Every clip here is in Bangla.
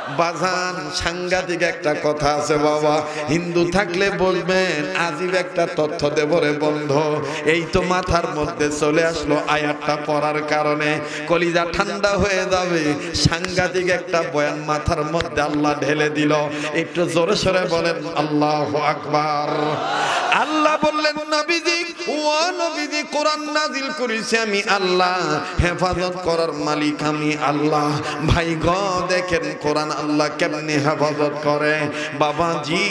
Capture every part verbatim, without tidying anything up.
বাজান সাংঘাতিক একটা কথা আছে বাবা, হিন্দু থাকলে বলবেন আজীব একটা তথ্য দেব রে বন্ধু। এই তো মাথার মধ্যে চলে আসলো আয়াতটা পড়ার কারণে কলিজা ঠান্ডা হয়ে যাবে। সাংঘাতিক একটা বয়ান মাথার মধ্যে আল্লাহ ঢেলে দিল। একটু জোরে সরে বলেন আল্লাহু আকবার। আল্লাহ বললেন নবীজি, ও নবীজি, কোরআন নাজিল করেছি আমি আল্লাহ, হেফাজত করার মালিক আমি আল্লাহ। ভাই গ দেখেন কোরআন আল্লাহ কেমনে হেফাজত করে। বাবাজি,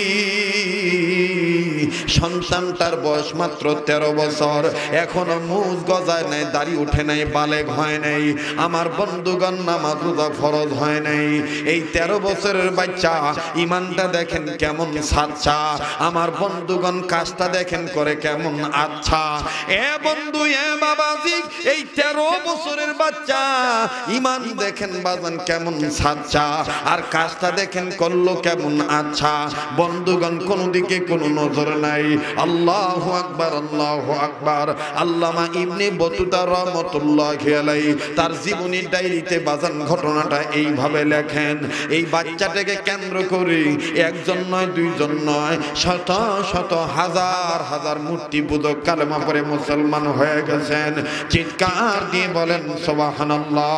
সন্তানটার বয়স মাত্র তেরো বছর, এখনো মুজ গজায় নাই, দাড়ি উঠে নাই, বালেগ হয় নাই। আমার বন্ধুগণ, নামাজ রোজা ফরজ হয় নাই। এই তেরো বছরের বাচ্চা ইমানটা দেখেন কেমন সাচ্চা। আমার বন্ধুগণ, কাজটা দেখেন করে কেমন আচ্ছা। এ বন্ধু, এ বাবাজি, এই তেরো বছরের বাচ্চা ইমান দেখেন বাজান কেমন সাচ্চা, আর কাজটা দেখেন করলো কেমন আচ্ছা। বন্ধুগণ, কোন দিকে কোনো নজর নাই। আল্লাহু আকবার, আল্লাহু আকবার। আল্লামা ইবনে বতুতা রাহমাতুল্লাহি আলাইহি তার জীবনী ডায়েরিতে বাজান ঘটনাটা এইভাবে লেখেন। এই বাচ্চাটাকে কেন্দ্র করে একজন নয়, দুইজন নয়, শত শত হাজার হাজার মূর্তি পূজক কালেমা পড়ে মুসলমান হয়ে গেছেন। চিৎকার দিয়ে বলেন সুবহানাল্লাহ।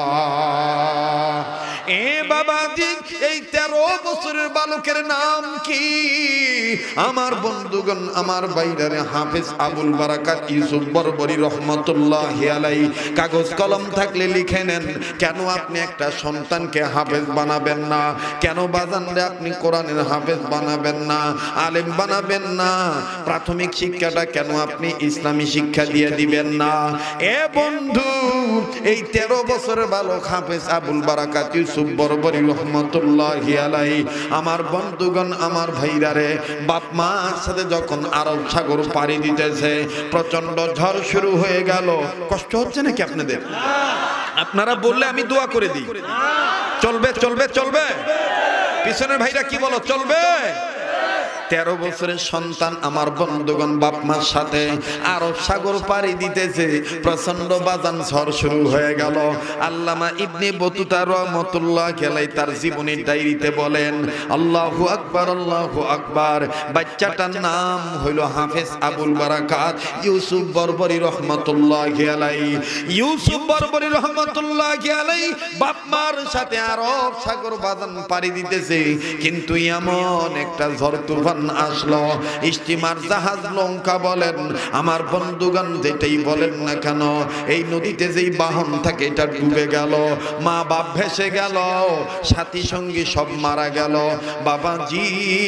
এ বাবাজি, এই তেরো বছরের বালকের নাম কি? আমার বন্ধুগণ, আমার বাইরে হাফেজ আবুল বারাকাত ইউসুফ বরবরি রহমতুল্লাহি আলাইহি কাগজ কলম থাকলে লিখে নেন। কেন আপনি একটা সন্তানকে হাফেজ বানাবেন না? কেন বাজানরে আপনি কোরআনের হাফেজ বানাবেন না, আলেম বানাবেন না? প্রাথমিক শিক্ষাটা কেন আপনি ইসলামী শিক্ষা দিয়ে দিবেন না? এ বন্ধু, এই তেরো বছরের বালক হাফেজ আবুল বারাকাত ইউসুফ বরবরি রহমতুল্লাহি আলাইহি আমার বন্ধুগণ, আমার ভাইরারে, বাপ মার সাথে যখন আরব সাগর পাড়ি দিতেছে, প্রচন্ড ঝড় শুরু হয়ে গেল। কষ্ট হচ্ছে নাকি আপনাদের? আপনারা বললে আমি দোয়া করে দিই। চলবে চলবে চলবে? পিছনের ভাইরা কি বলো, চলবে? তেরো বছরের সন্তান আমার বন্ধুগণ বাপ মার সাথে আরব সাগর পাড়ি দিতেছে, প্রচন্ড বাজান ঝড় শুরু হয়ে গেল। আল্লামা ইবনে বতুতা রাহমাতুল্লাহি আলাইহি তার জীবনী ডায়েরিতে বলেন, আল্লাহু আকবার, আল্লাহু আকবার। বাচ্চাটার নাম হইল হাফেজ আবুল বারাকাত ইউসুফ বরবরি রহমাতুল্লাহি আলাইহি। ইউসুফ বরবরি রহমাতুল্লাহি আলাইহি বাপ মার সাথে আরব সাগর বাজান পাড়ি দিতেছে, কিন্তু এমন একটা ঝড় তুফান আসলো, স্টিমার, জাহাজ, নৌকা বলেন আমার বন্ধুগণ যেটাই বলেন না কেন, এই নদীতে যেই বাহন থাকে এটা ডুবে গেল, মা বাপ ভেসে গেল, সাথী সঙ্গী সব মারা গেল। বাবাজি,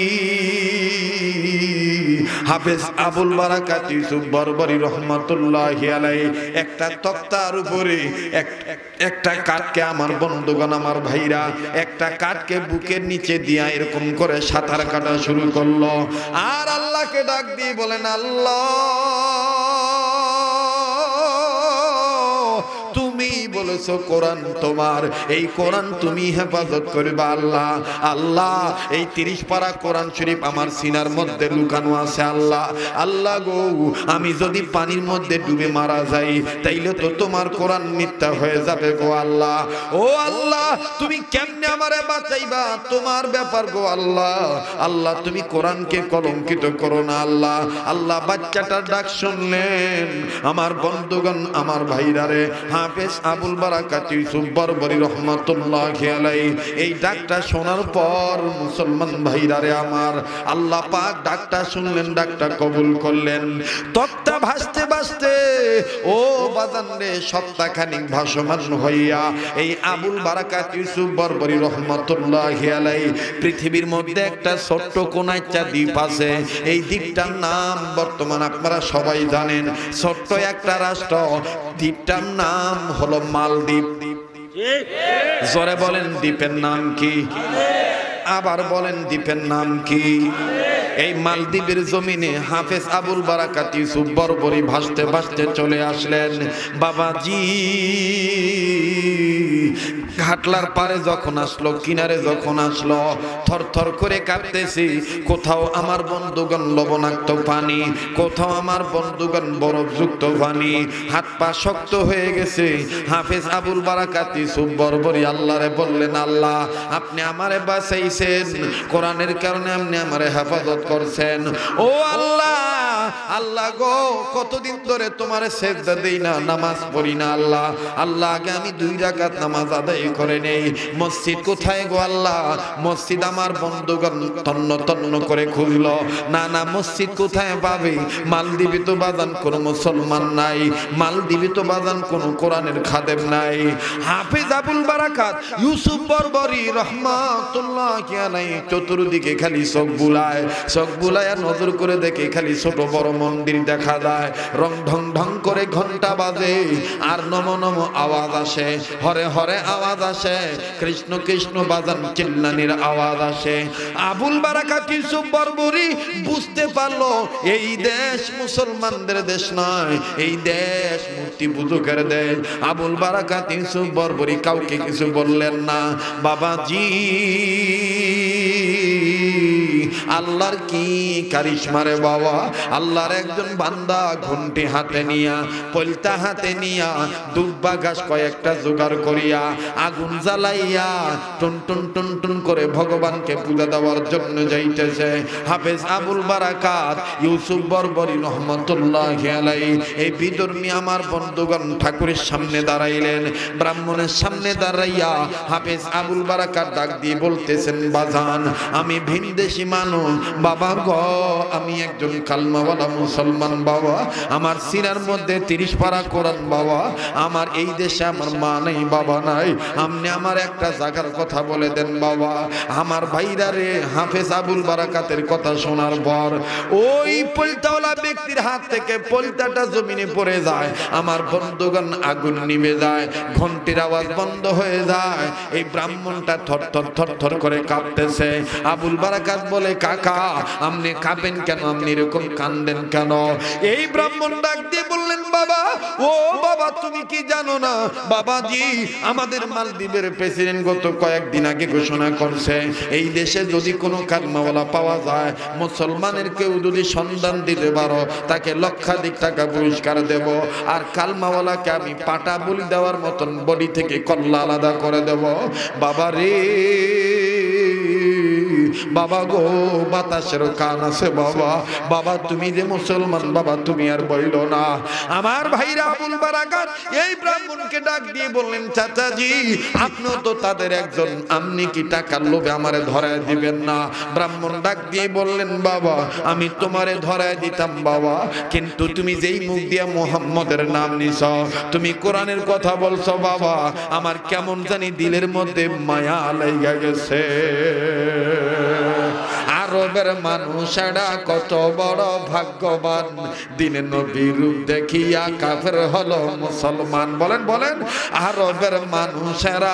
হাফেজ আবুল বারাকাত ইউসুফ বরবরি রহমাতুল্লাহি আলাইহি একটা তক্তার উপরে একটা কাঠকে, আমার বন্ধুগণ, আমার ভাইরা, একটা কাঠকে বুকের নিচে দিয়া এরকম করে সাঁতার কাটা শুরু করলো, আর আল্লাহকে ডাক দিয়ে বলেন, আল্লাহ তুমি বলেছো কোরআন তোমার, এই কোরআন তুমি হেফাজত করবে আল্লাহ। আল্লাহ, এই তিরিশ পারা কোরআন শরীফ আমার সিনার মধ্যে লুকানো আছে আল্লাহ। আল্লাহ গো, আমি যদি পানির মধ্যে ডুবে মারা যাই তাইলে তো তোমার কোরআন মিথ্যা হয়ে যাবে গো আল্লাহ। ও আল্লাহ, তুমি কেমনে আমারে বাঁচাইবা? তোমার ব্যাপার গো আল্লাহ। আল্লাহ, তুমি কোরআনকে কলঙ্কিত করো না আল্লাহ। আল্লাহ বাচ্চাটার ডাক শুনলেন। আমার বন্ধুগণ, আমার ভাইরারে, হাফেজ আবুল বারাকাত ইউসুফ বরবরি রহমাতুল্লাহি আলাইহি এই ডাকটা শোনার পর মুসলমান ভাইরারে আমার, আল্লাহ পাক ডাকটা শুনলেন, ডাকটা কবুল করলেন। তক্তা ভাসতে ভাসতে ও বাজান রে, সপ্তাহখানিক ভাসমান হইয়া এই আবুল বারাকাত ইউসুফ বরবরি রহমাতুল্লাহি আলাইহি পৃথিবীর মধ্যে একটা ছোট্ট কোনাইচা দ্বীপ আছে। এই দ্বীপটার নাম বর্তমান আপনারা সবাই জানেন, ছোট্ট একটা রাষ্ট্র, দ্বীপটার নাম হলো মালদ্বীপ। জোরে বলেন, দ্বীপের নাম কি? আবার বলেন, দ্বীপের নাম কি? এই মালদ্বীপের জমিনে হাফেজ আবুল বারাকাত ইউসুফ বরবরি ভাসতে ভাসতে চলে আসলেন। বাবাজি, ঘাটলার পারে যখন আসলো, কিনারে যখন আসলো, থর থর করে কাঁপতেছি। কোথাও আমার বন্ধুগণ লবণাক্ত পানি, কোথাও আমার বন্ধুগণ বরফযুক্ত পানি, হাত পা শক্ত হয়ে গেছে। হাফেজ আবুল বারাকাত ইউসুফ বরবরী আল্লাহরে বললেন, আল্লাহ আপনি আমারে বাঁচাইছেন, কোরআনের কারণে আপনি আমারে হেফাজত করছেন। ও আল্লাহ, আল্লাহ গো, কতদিন ধরে তোমারে সেজদা দেই না, নামাজ পড়ি না। আল্লাহ আল্লাহ আগে আমি দুই রাকাত নামাজ আদায় করে নেই। মসজিদ কোথায় গো আল্লাহ? মসজিদ আমার বন্ধুগণ তন্ন তন্ন করে খুঁজলো, না না মসজিদ কোথায় পাবে? মালদ্বীপে তো বাজান কোনো মুসলমান নাই, মালদ্বীপে তো বাজান কোনো কোরআনের খাদেম নাই। হাফেজ আবুল বারাকাত ইউসুফ বরবরী রহমাতুল্লাহি আলাইহি চতুর্দিকে খালি চোখ বুলায়, চোখ বুলায় নজর করে দেখে খালি ছোট বড় মন্দির দেখা যায়, রং ঢং ঢং করে ঘন্টা বাজে, আর নম নম আওয়াজ আসে, হরে হরে আওয়াজ আসে, কৃষ্ণ কৃষ্ণ বাজান চিল্লানির আওয়াজ আসে। আবুল বারাকাত ইউসুফ বরবরী বুঝতে পারলো এই দেশ মুসলমানদের দেশ নয়, এই দেশ মূর্তি পূজকের দেশ। আবুল বারাকাত ইউসুফ বরবরী কাউকে কিছু বললেন না। বাবাজি, আল্লাহর কি কারিশমা রে বাবা! আল্লাহর একজন বান্দা ঘন্টি হাতে নিয়া, পলতা হাতে নিয়া, দুব্বা ঘাস কয়েকটা জোগাড় করিয়া, আগুন জ্বালাইয়া টুন টুন টুন টুন করে ভগবানকে পূজা দেওয়ার জন্য যাইতেছে। হাফেজ আবুল বারাকাত ইউসুফ বরবরী রহমাতুল্লাহি আলাইহি এই বিধর্মী আমার বন্ধুগণ ঠাকুরের সামনে দাঁড়াইলেন। ব্রাহ্মণের সামনে দাঁড়াইয়া হাফেজ আবুল বারাকাত ডাক দিয়ে বলতেছেন, বাজান আমি ভিনদেশী মানুষ বাবা গো, আমি একজন কালমাওয়ালা মুসলমান বাবা, আমার সিনার মধ্যে তিরিশ পারা কোরআন বাবা, আমার এই দেশে আমার মা নেই বাবা নাই, আপনি আমার একটা জায়গার কথা বলে দেন বাবা। আমার ভাইরা রে, হাফেজ আবুল বারাকাতের কথা শোনার পর ওই পলতাওয়ালা ব্যক্তির হাত থেকে পলতাটা জমিনে পড়ে যায়, আমার বন্ধুগণ আগুন নিভে যায়, ঘন্টির আওয়াজ বন্ধ হয়ে যায়। এই ব্রাহ্মণটা থর থর থর থর করে কাঁপতেছে। আবুল বারাকাত বলে, কাকা আপনি কাঁপেন কেন, আপনি এরকম কান্দেন কেন? এই ব্রাহ্মণ ডাক দিয়ে বললেন, বাবা ও বাবা তুমি কি জানো না বাবাজি, আমাদের মালদ্বীপের প্রেসিডেন্ট গত কয়েকদিন আগে ঘোষণা করছে এই দেশে যদি কোনো কালমাওয়ালা পাওয়া যায়, মুসলমানের কেউ যদি সন্ধান দিতে পারো তাকে লক্ষাধিক টাকা পুরস্কার দেব, আর কালমাওয়ালাকে আমি পাটা বলি দেওয়ার মতন বডি থেকে কল্লা আলাদা করে দেব। বাবা রে বাবা গো, বাতাসের কান আছে বাবা, বাবা তুমি যে মুসলমান বাবা তুমি আর বইল না। আমার ভাইরা আবুল বারাকাত এই ব্রাহ্মণকে ডাক দিয়ে বললেন, চাচাজি আপনিও তো তাদের একজন, আপনি কি টাকার লোভে আমারে ধরায় দিবেন না? ব্রাহ্মণ ডাক দিয়ে বললেন, বাবা আমি তোমারে ধরায় দিতাম বাবা, কিন্তু তুমি যেই মুখ দিয়ে মুহাম্মদের নাম নিছ, তুমি কোরআনের কথা বলছো বাবা, আমার কেমন জানি দিলের মধ্যে মায়া লাইগা গেছে। আরবের মানুষেরা কত বড় ভাগ্যবান, দিনে নবীর রূপ দেখিয়া কাফের হলো মুসলমান। বলেন বলেন, আরবের মানুষেরা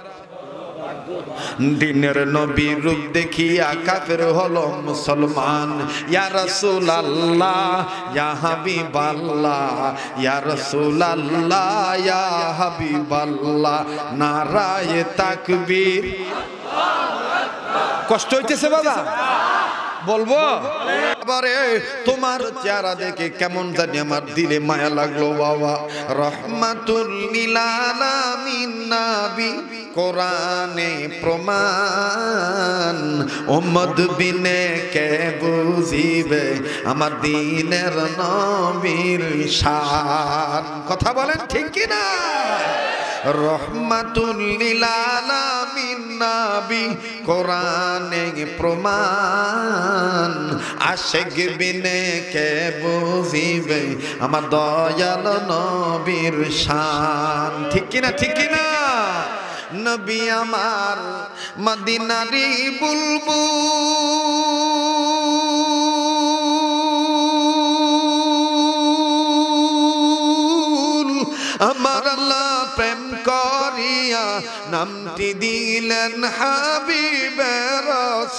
দিনের নবীর রূপ দেখিয়া কাফের হলো মুসলমান। ইয়া রাসূলুল্লাহ ইয়া হাবিবাল্লাহ, ইয়া রাসূলুল্লাহ ইয়া হাবিবাল্লাহ, নারায়ে তাকবীর। কষ্ট হইতেছে বাবা? বলবো এবারে, তোমার চেহারা দেখে কেমন জানি আমার দিলে মায়া লাগলো বাবা। রহমাতুল লিল আলামিন নবী কোরআনে প্রমাণ, উম্মত বিনে কে বুঝিবে আমার দিনের নবীর শান। কথা বলেন ঠিক কি না? রহমাতুল লিল আলামিন নবী কোরআনে প্রমাণ, আশিক বিনে কে বুঝিবে আমার দয়াল নবীর শান। ঠিক কি না? ঠিক কি না? নবী আমার মদিনারি বুলবুল, আমার আল্লাহ প্রেম করিয়া নামটি দিলেন হাবিবে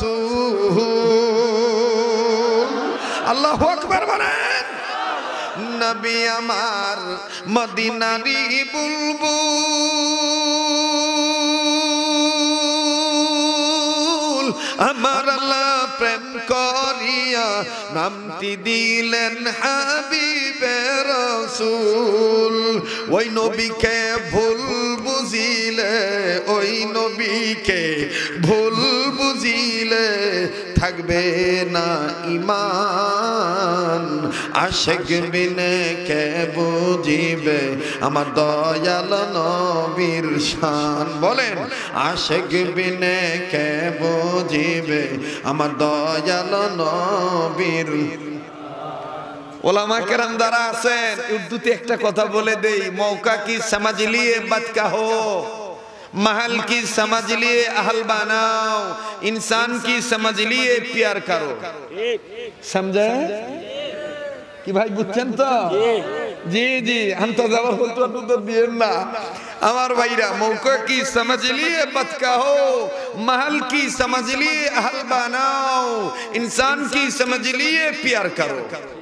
রাসূল। আল্লাহু আকবার বলেন। নবী আমার মদিনারি বুলবুল আমার আল্লাহ প্রেম করিয়া নামটি দিলেন হাবিবে রাসূল ওই নবীকে ভুল বুঝিলে ওই নবীকে ভুল বুঝিলে থাকবে না ঈমান আশিক বিনে কে বুঝিবে আমার দয়াল নবীর শান বলেন আশিক বিনে কে বুঝিবে আমার দয়াল নবীর ওলামা কেরাম যারা আছেন উর্দুতে একটা কথা বলে দেই মৌকা কি समझ लिए बच का हो महल की समझ लिए अहल बनाओ इंसान की समझ लिए प्यार करो समझे कि भाई বুঝছেন তো জি জি हम तो जबरदस्त उत्तर दिए ना আমার ভাইরা মৌকা কি समझ लिए बच का हो महल की समझ लिए अहल बनाओ इंसान की समझ लिए प्यार करो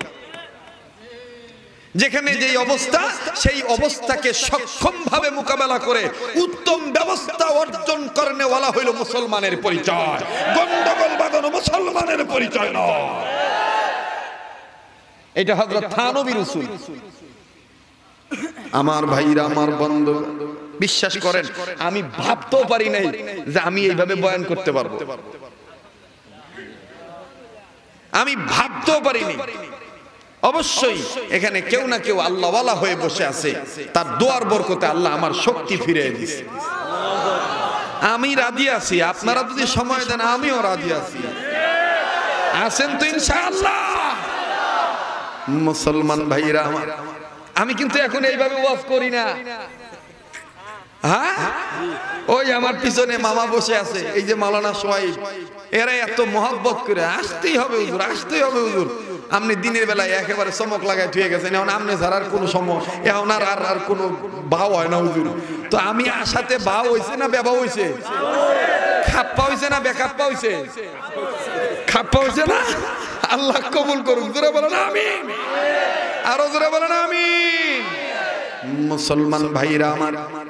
যেখানে যে অবস্থা সেই অবস্থাকে সক্ষমভাবে মোকাবেলা করে উত্তম ব্যবস্থা অর্জন করনে ওয়ালা হইল মুসলমানের পরিচয় গন্ডগোল বাঁধানো মুসলমানের পরিচয় নয় এটা হযরত থানবী রাসূল আমার ভাইরা আমার বন্ধু বিশ্বাস করেন আমি ভাবতেও পারি নাই যে আমি এইভাবে বয়ান করতে পারবো আমি ভাবতেও পারিনি অবশ্যই এখানে কেউ না কেউ আল্লাহ ওয়ালা হয়ে বসে আছে তার দোয়ার বরকতে আল্লাহ আমার শক্তি ফিরিয়ে দিয়েছে আমি রাজি আছি আপনারা যদি সময় দেন আমিও রাজি আছি আছেন তো ইনশাআল্লাহ মুসলমান ভাইরা আমার আমি কিন্তু এখন এইভাবে ওয়াজ করি না হ্যাঁ ওই আমার পিছনে মামা বসে আছে এই যে মাওলানা সোহাইব এরা এত মহব্বত করে আসতেই হবে হুজুর আসতেই হবে হুজুর আপনি দিনের বেলায় একেবারে চমক লাগায় থুয়ে গেছেন এখন আপনি ছাড়ার কোনো সময় এখন আর আর আর কোনো ভাও হয় না হুজুর তো আমি আশাতে ভাও হইছে না বেবা হইছে খাপ্পা হইছে না বেখাপ্পা হইছে খাপ্পা হইছে না আল্লাহ কবুল করুন জোরে বলেন আমিন আরো জোরে বলেন আমিন মুসলমান ভাইরা আমার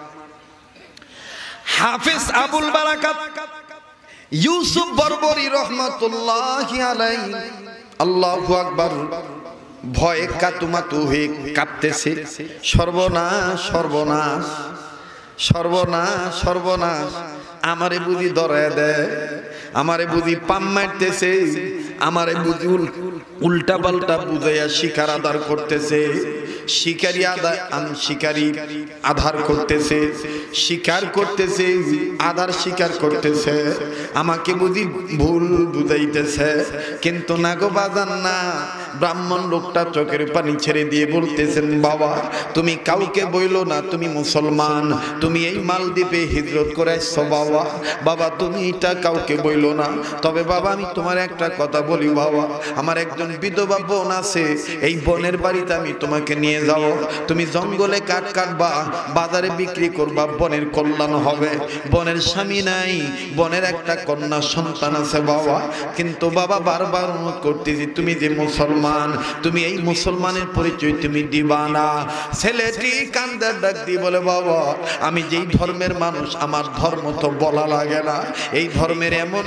হাফেজ আবুল বারাকাত ইউসুফ বরবরী রহমাতুল্লাহি আলাইহি আল্লাহু আকবার ভয়ে কাতুমাতু হয়ে কাঁপতেছে সর্বনাশ সর্বনাশ সর্বনাশ সর্বনাশ আমারে বুঝি ধরে দেয় আমারে বুঝি পাম মারতেছে আমারে বুঝি উল্টা পাল্টা বুঝাইয়া শিকার আধার করতেছে শিকারি আধার আমি শিকারি আধার করতেছে শিকার করতেছে আধার শিকার করতেছে আমাকে বুঝি ভুল বুঝাইতেছে কিন্তু না গো বাজান না ব্রাহ্মণ লোকটা চোখের পানি ছেড়ে দিয়ে বলতেছেন বাবা তুমি কাউকে বইলো না তুমি মুসলমান তুমি এই মালদ্বীপে হিজরত করে আসছো বাবা বাবা তুমি এটা কাউকে বইলো না তবে বাবা আমি তোমার একটা কথা বলি বাবা আমার একজন বিধবা বোন আছে এই বোনের বাড়িতে আমি তোমাকে নিয়ে যাব তুমি জঙ্গলে কাঠ কাটবা বাজারে বিক্রি করবা বোনের কল্যাণ হবে বোনের স্বামী নাই বোনের একটা কন্যা সন্তান আছে বাবা কিন্তু বাবা বারবার অনুরোধ করতেছি তুমি যে মুসলমান তুমি এই মুসলমানের পরিচয় তুমি দিবা না ছেলেটি কান্দার ডাক দিয়ে বলে বাবা আমি যেই ধর্মের মানুষ আমার ধর্ম তো বলা লাগে না এই ধর্মের এমন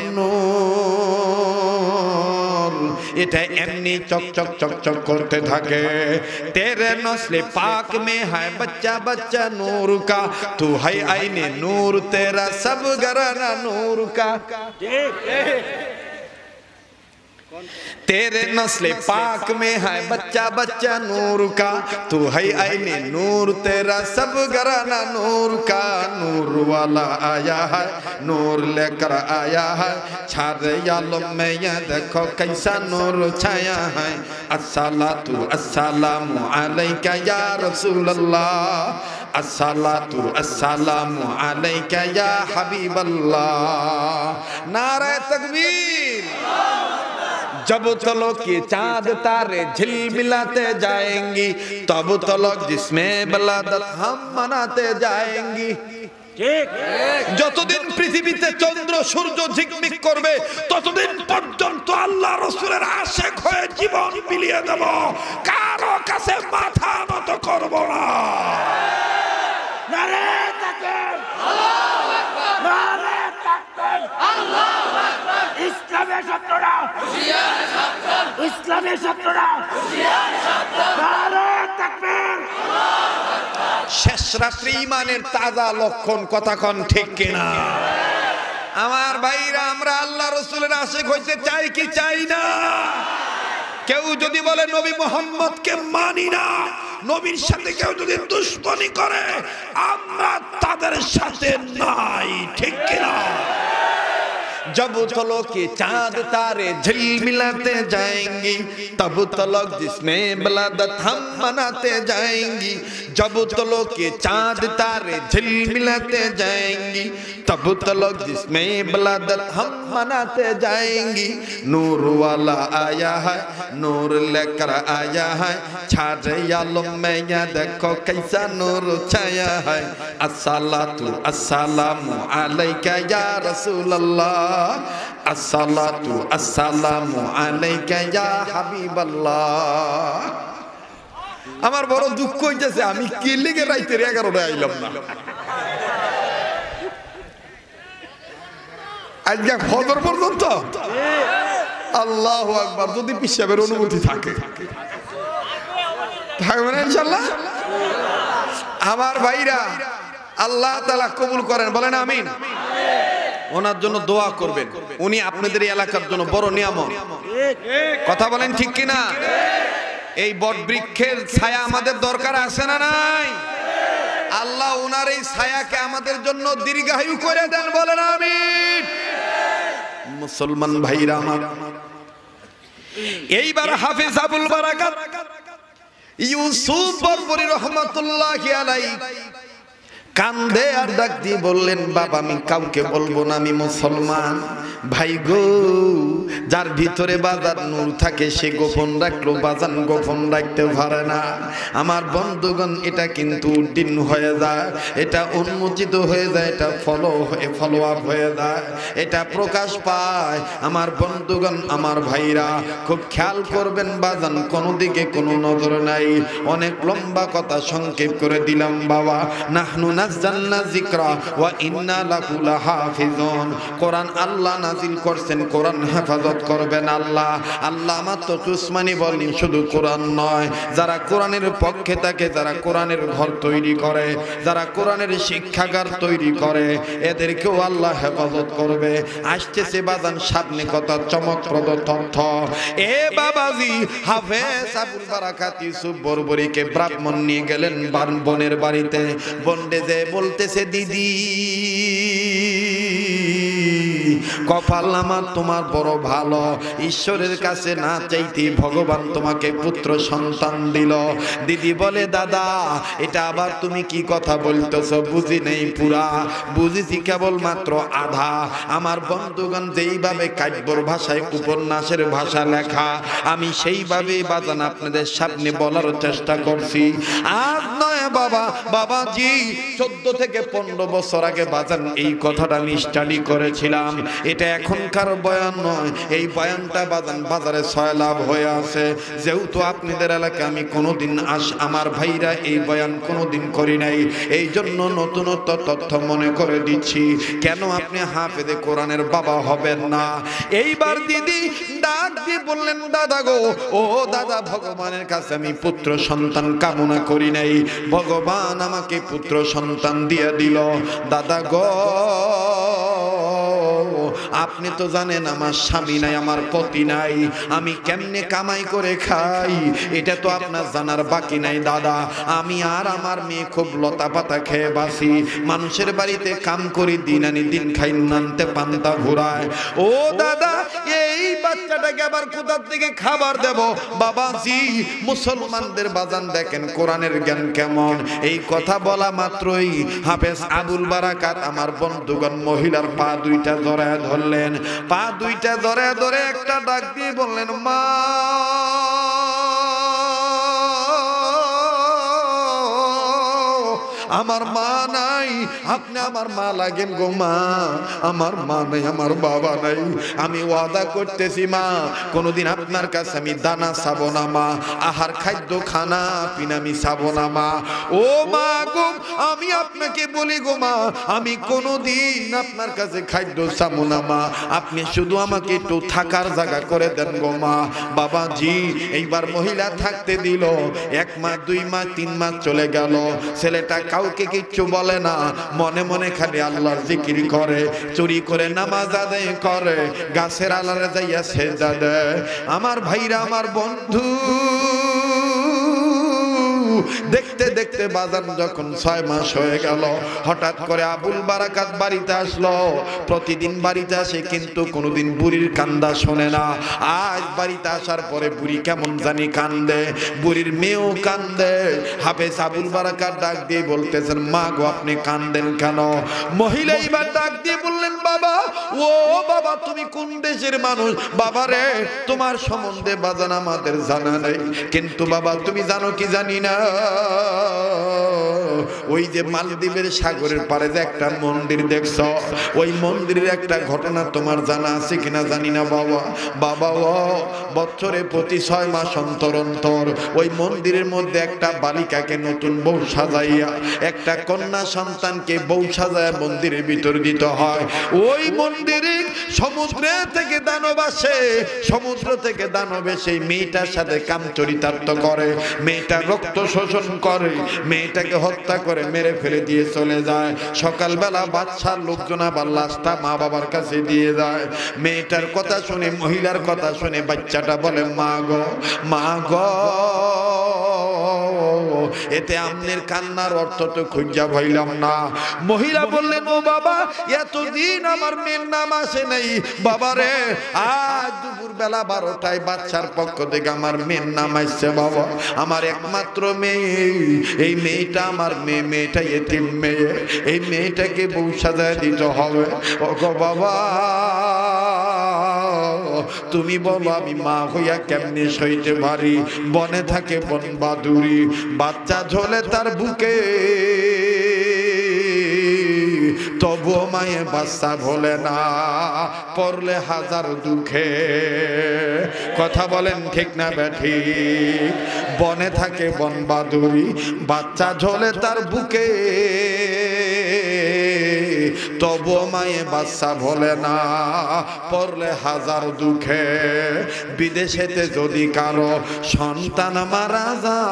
নূর এটা এমনি চক চক চক চক করতে থাকে তেরে নসলে পাক মে হ্যায় বাচ্চা বাচ্চা নূর কা তু है आईने नूर तेरा सब घराना नूर का तेरे नस्ले पाक में है बच्चा बच्चा नूर का तू है आईने नूर तेरा सब घराना नूर का नूर वाला आया है नूर लेकर आया है छारे आलम में ये देखो कैसा नूर छाया है अस्सलातु अस्सलामु अलैका या रसूल अल्लाह अस्सलातु अस्सलामु अलैका या हबीब अल्लाह नारे तकबीर जब तलक के चाँद तारे झिलमिलाते जाएंगी तब तलक जिसमें बलादत हम मनाते जाएंगी ঠিক। যতদিন পৃথিবীতে চন্দ্র সূর্য ঝিকমিক করবে ততদিন পর্যন্ত আল্লাহ রাসূলের আশিক হয়ে জীবন বিলিয়ে দেব, কারো কাছে মাথা নত করব না। নারে তাকবীর, আল্লাহু আকবার, নারে তাকবীর, আল্লাহু আকবার। ইসলামের শত্রুরা হুঁশিয়ার সাবধান, ইসলামের শত্রুরা হুঁশিয়ার সাবধান, নারে তাকবীর, আল্লাহু আকবার। শেষ রাত্রি ইমানের তাজা লক্ষণ, কথাক্ষণ ঠিক কিনা? আমার ভাইরা, আমরা আল্লাহ রাসূলের আশিক হইতে চাই কি চাই না? কেউ যদি বলে নবী মুহাম্মদকে মানি না, নবীর সাথে কেউ যদি দুশমনি করে, আমরা তাদের সাথে নাই, ঠিক কিনা? जब तो लोग के चांद तारे झिलमिलाते जाएंगी, तब तो लोग जिसमें बलादत हम मनाते जाएंगी। जब तो लोग के चांद तारे झिलमिलाते जाएंगी, तब तो लोग जिसमें बलादत हम मनाते जाएंगी। नूर वाला आया है, नूर लेकर आया है, छारे आलम में या देखो कैसा नूर छाया है। अस्सलातु अस्सलामु अलैका या रसूल अल्लाह, अस्सलातु अस्सलामु अलैका या হাবিবাল্লাহ। আমার বড় দুঃখ হইতেছে, আমি কি লিগে রাইতের এগারোটায় আইলাম না। আজকে ফজর পর্যন্ত। আল্লাহু আকবার। যদি পিসাবের অনুমতি থাকে, থাকবে না ইনশাআল্লাহ। আমার ভাইরা, আল্লাহ তাআলা কবুল করেন, বলেন আমিন। ওনার জন্য দোয়া করবেন, উনি আপনাদের এলাকার জন্য বড় নিয়ামত। কথা বলেন ঠিক কিনা? এই বট বৃক্ষের ছায়া আমাদের দরকার আছে না নাই? আল্লাহ ওনার এই ছায়াকে আমাদের জন্য দীর্ঘায়ু করে দেন, বলেন আমিন। মুসলমান ভাইরা আমার, এইবার হাফেজ আবুল বারাকাত ইউসুফ বরবরি রহমাতুল্লাহি আলাইহি কান্দে আর ডাক দিয়ে বললেন, বাবা আমি কাউকে বলবো না, আমি মুসলমান। ভাই গো, যার ভিতরে বাজার নূর থাকে সে গোপন রাখলো, বাজান গোপন রাখতে পারে না। আমার বন্ধুগণ, এটা কিন্তু উদ্দিন হয়ে যায়, এটা উন্মোচিত হয়ে যায়, এটা ফলো হয়ে ফলো আপ হয়ে যায়, এটা প্রকাশ পায়। আমার বন্ধুগণ, আমার ভাইরা, খুব খেয়াল করবেন বাজান, কোনো দিকে কোনো নজর নাই। অনেক লম্বা কথা সংক্ষেপ করে দিলাম বাবা। নাহনু নাযালনা যিকরা ওয়া ইন্না লাহু লাহাফিজুন। কোরআন আল্লাহ নাজিল করছেন, কোরআন হেফাজত করবেন আল্লাহ। আল্লাহ আমার তো উসমানী বলেন, শুধু কোরআন নয়, যারা কোরআনের পক্ষে থাকে, যারা কোরআনের ঘর তৈরি করে, যারা কোরআনের শিক্ষাগার তৈরি করে, এদেরকেও আল্লাহ হেফাজত করবে। আসতেছে বাজান সামনে কথা চমকপ্রদ তথ্য। এ বাবাজি, হাফেজ আবুল বারাকাত ইউসুফ বরবরিকে ব্রাহ্মণ নিয়ে গেলেন বোনের বাড়িতে। বন্ডে যে বলতেছে, দিদি কপাল আমার তোমার বড় ভালো, ঈশ্বরের কাছে না চাইতে ভগবান তোমাকে পুত্র সন্তান দিল। দিদি বলে, দাদা এটা আবার তুমি কি কথা বলতেছ? বুঝি নেই পুরা, বুঝেছি কেবল মাত্র আধা। আমার বন্ধুগণ, যেইভাবে কাব্যর ভাষায় উপন্যাসের ভাষা লেখা, আমি সেইভাবে বাজান আপনাদের সামনে বলার চেষ্টা করছি। আজ নয় বাবা, বাবাজি চোদ্দ থেকে পনেরো বছর আগে বাজান এই কথাটা আমি স্টাডি করেছিলাম। এটা এখনকার বয়ান নয়, এই বয়ানটা বাজান বাজারে ছয় লাভ হয়ে আছে। যেহেতু আপনাদের এলাকায় আমি কোনোদিন আস আমার ভাইরা এই বয়ান কোনোদিন করি নাই, এই জন্য নতুনত্ব তথ্য মনে করে দিচ্ছি। কেন আপনি হাফেজে কোরআনের বাবা হবেন না? এইবার দিদি ডাক দিয়ে বললেন, দাদা গো, ও দাদা, ভগবানের কাছে আমি পুত্র সন্তান কামনা করি নাই, ভগবান আমাকে পুত্র সন্তান দিয়ে দিল। দাদা গো, আপনি তো জানেন আমার স্বামী নাই, আমার পতি নাই, আমি কেমনে কামাই করে খাই এটা তো আপনার জানার বাকি নাই দাদা। আমি আর আমার মেয়ে খুব লতা পাতা খেয়ে বাসি, মানুষের বাড়িতে কাম করি, দিন আনি দিন খাই, নানতে পান্তা ঘুরায়। ও দাদা, এই বাচ্চাটাকে আবার কোথার থেকে খাবার দেব? বাবাজি, মুসলমানদের বাজান দেখেন কোরআনের জ্ঞান কেমন। এই কথা বলা মাত্রই হাফেজ আবুল বারাকাত আমার বন্ধুগণ মহিলার পা দুইটা জড়ায় ধরলেন, পা দুইটা ধরে ধরে একটা ডাক দিয়ে বললেন, মা আমার মা নাই, আপনি আমার মা লাগেন গো মা, আমার মা নাই, আমার বাবা নাই। আমি ওয়াদা করতেছি মা, কোনোদিন আপনার কাছে আমি দানা চাবো না মা, আহার খাদ্য খানা পিনা আমি চাবো না মা। ও মা গো, আমি আপনাকে বলি গো মা, আমি কোনোদিন আপনার কাছে খাদ্য চাবো না মা, আপনি শুধু আমাকে একটু থাকার জায়গা করে দেন গো মা। বাবাজি এইবার মহিলা থাকতে দিল। এক মাস, দুই মাস, তিন মাস চলে গেল। ছেলেটা কাউকে কিচ্ছু বলে না, মনে মনে খালি আল্লাহর জিকির করে, চুরি করে নামাজ আদায় করে, গাছের আলারে যাইয়া সেজদা দেয়। আমার ভাইরা, আমার বন্ধু, দেখতে দেখতে বাজার যখন ছয় মাস হয়ে গেল, হঠাৎ করে আবুল বারাকাত বাড়িতে আসলো। প্রতিদিন বাড়িতে আসে কিন্তু কোনোদিন বুড়ির কান্দা শোনে না। আজ বাড়িতে আসার পরে বুড়ি কেমন জানি কান্দে, বুড়ির মেয়েও কান্দে। হাফেজ আবুল বারাকাত ডাক দিয়ে বলতেছেন, মা গো আপনি কান্দেন কেন? মহিলা এইবার ডাক দিয়ে বললেন, বাবা, ও বাবা তুমি কোন দেশের মানুষ? বাবা রে, তোমার সম্বন্ধে বাজান আমাদের জানা নেই, কিন্তু বাবা তুমি জানো কি জানি না, ওই যে মালদ্বীপের সাগরের পারে যে একটা মন্দির দেখছ, ওই মন্দিরের একটা ঘটনা তোমার জানা আছে কিনা জানি না বাবা। বাবা ও বছরে প্রতি ছয় মাস অন্তর অন্তর ওই মন্দিরের মধ্যে একটা বালিকাকে নতুন বউ সাজাইয়া, একটা কন্যা সন্তানকে বউ সাজায় মন্দিরের ভিতর দিতে হয়। ওই মন্দিরে সমুদ্রে থেকে দানব আসে, সমুদ্র থেকে দানব এসে মেয়েটার সাথে কামচরিতার্থ করে, মেয়েটার রক্ত শোষণ করে, মেয়েটাকে হত্যা করে মেরে ফেলে দিয়ে চলে যায়। সকালবেলা বাচ্চার লোকজন আবার লাশটা মা বাবার কাছে দিয়ে যায়। মেয়েটার কথা শুনে, মহিলার কথা শুনে বাচ্চাটা বলে, মা গো, মা গো, এতে আমনের কান্নার অর্থ তো খুঁজা পাইলাম না। মহিলা বললেন, ও বাবা, এতদিন আমার মেয়ের নাম আসে নাই বাবা রে, আজ দুপুর বেলা বারোটায় বাচ্চার পক্ষ থেকে আমার মেয়ের নাম আসছে বাবা। আমার একমাত্র মেয়ে, এই মেয়েটা আমার মেয়ে, মেয়েটা এতিম মেয়ে, এই মেয়েটাকে বউ সাজায় দিতে হবে। ও গো বাবা, তুমি বলো আমি মা হইয়া কেমনে সইতে পারি? বনে থাকে বন বাদুরি, বাচ্চা ঝোলে তার বুকে, তবুও মায়ে বাচ্চা ভোলে না, পড়লে হাজার দুঃখে। কথা বলেন ঠিক না বেঠিক? বনে থাকে বন বাদুরি, বাচ্চা ঝোলে তার বুকে, তবুও মায়ে বাচ্চা ভোলে না, পড়লে হাজার দুঃখে। বিদেশেতে যদি কারো সন্তান মারা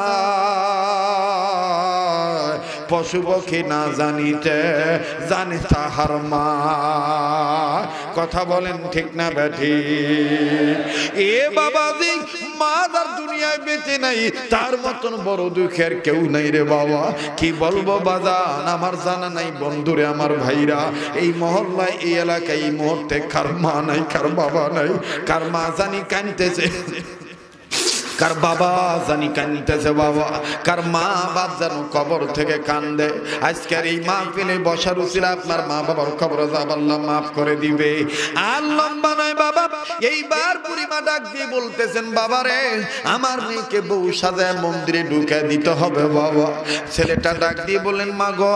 যায়, পশু পক্ষী না জানিতে জানে তাহার মা। কথা বলেন ঠিক না বেঠি? এ বাবাজি, মা তার দুনিয়ায় বেঁচে নাই, তার মতন বড় দুঃখের কেউ নাই রে বাবা। কি বলবো বাজান, আমার জানা নাই বন্ধুরে, আমার ভাইরা, এই মহল্লায়, এই এলাকায় এই মুহূর্তে কার মা নাই, কার বাবা নাই, কার মা জানি কাঁদতেছে, কার বাবা জানি কাঁদতেছে বাবা, কার মা বাপ যেন কবর থেকে কান্দে। আজকের এই মাহফিলে বসার উচিলা আপনার মা বাবার কবর যাব আল্লাহ মাফ করে দিবে। আর লম্বা নয় বাবা, এইবার বুড়িমা ডাক দিয়ে বলতেছেন, বাবা রে, আমার মেয়েকে বউ সাজায় মন্দিরে ঢুকে দিতে হবে বাবা। ছেলেটা ডাক দিয়ে বললেন, মা গো,